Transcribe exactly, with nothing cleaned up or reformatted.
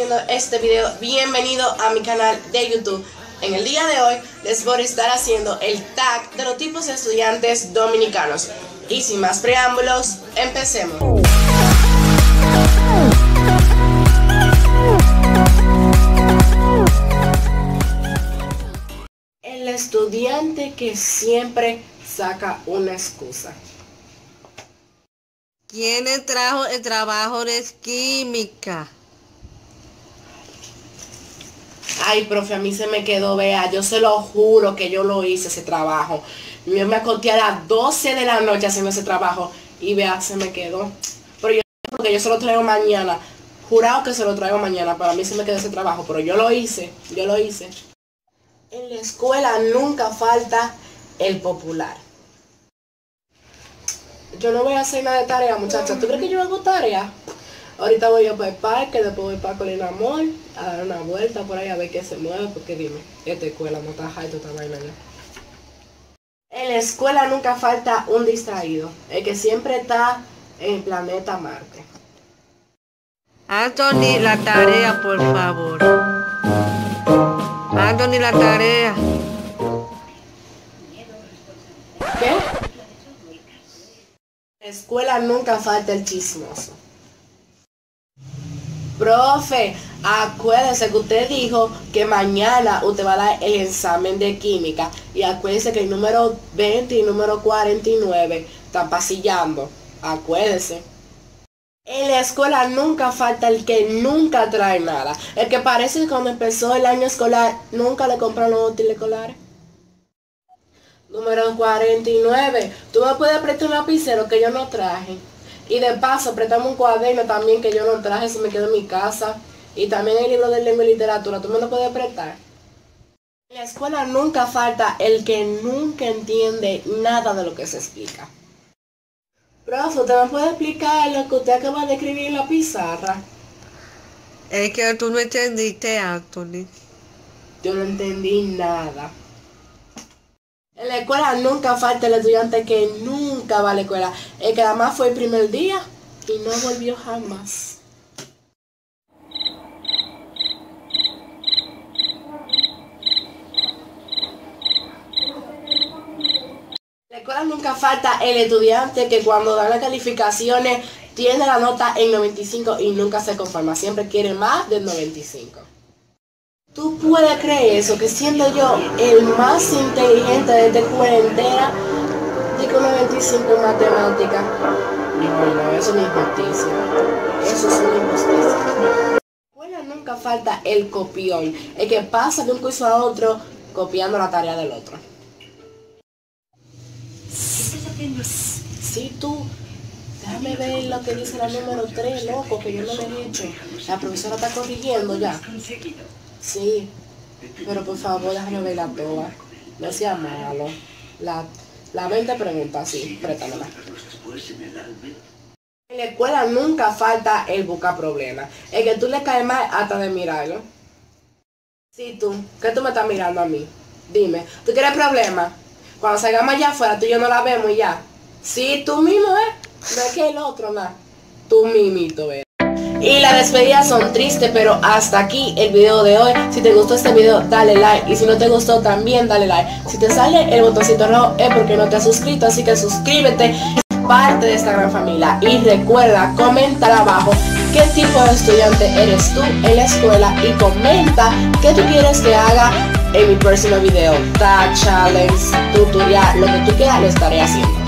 viendo este video, bienvenido a mi canal de YouTube. En el día de hoy les voy a estar haciendo el tag de los tipos de estudiantes dominicanos. Y sin más preámbulos, empecemos. El estudiante que siempre saca una excusa. ¿Quién trajo el trabajo de química? Ay, profe, a mí se me quedó, vea, yo se lo juro que yo lo hice ese trabajo. Yo me acosté a las doce de la noche haciendo ese trabajo y vea, se me quedó. Pero yo, porque yo se lo traigo mañana, jurado que se lo traigo mañana, para mí se me quedó ese trabajo, pero yo lo hice, yo lo hice. En la escuela nunca falta el popular. Yo no voy a hacer nada de tarea, muchachos. ¿Tú crees que yo hago tarea? Ahorita voy yo para el parque, después voy para Colina Mall a dar una vuelta por ahí a ver qué se mueve, porque dime, esta escuela no está high, esta vaina ya. En la escuela nunca falta un distraído, el que siempre está en el planeta Marte. Anthony, la tarea, por favor. Anthony, la tarea. ¿Qué? En la escuela nunca falta el chismoso. Profe, acuérdese que usted dijo que mañana usted va a dar el examen de química. Y acuérdese que el número veinte y el número cuarenta y nueve están pasillando. Acuérdese. En la escuela nunca falta el que nunca trae nada. El que parece que cuando empezó el año escolar nunca le compraron los útiles escolares. Número cuarenta y nueve. Tú me puedes prestar un lapicero que yo no traje. Y de paso, préstame un cuaderno también que yo no traje, se me quedó en mi casa. Y también el libro de lengua y literatura, ¿tú me lo puedes prestar? En la escuela nunca falta el que nunca entiende nada de lo que se explica. Profe, ¿usted me puede explicar lo que usted acaba de escribir en la pizarra? Es que tú no entendiste, Anthony. Yo no entendí nada. En la escuela nunca falta el estudiante que nunca va a la escuela. El que además fue el primer día y no volvió jamás. En la escuela nunca falta el estudiante que cuando da las calificaciones tiene la nota en noventa y cinco y nunca se conforma. Siempre quiere más del noventa y cinco. ¿Tú puedes creer eso? Que siendo yo el más inteligente de esta escuela entera, digo noventa y cinco en matemática. No, no, eso es una injusticia. Eso es una injusticia. En la escuela nunca falta el copión, el que pasa de un curso a otro copiando la tarea del otro. Sí, tú. Déjame ver lo que dice la número tres, loco, que yo no lo he hecho. La profesora está corrigiendo ya. Sí, pero por favor déjame ver la toa. No sea malo. La, la veinte preguntas, sí, préstamela. En la escuela nunca falta el buscar problemas. El que tú le caes mal hasta de mirarlo. Sí, tú, ¿qué tú me estás mirando a mí? Dime, ¿tú quieres problemas? Cuando salgamos allá afuera, tú y yo no la vemos y ya. Sí, tú mismo, ¿eh? No es que el otro, nada. Tú mimito, ¿eh? Y las despedidas son tristes, pero hasta aquí el video de hoy. Si te gustó este video, dale like. Y si no te gustó, también dale like. Si te sale el botoncito rojo es porque no te has suscrito. Así que suscríbete, es parte de esta gran familia. Y recuerda, comenta abajo qué tipo de estudiante eres tú en la escuela. Y comenta qué tú quieres que haga en mi próximo video. Tag, challenge, tutorial, lo que tú quieras lo estaré haciendo.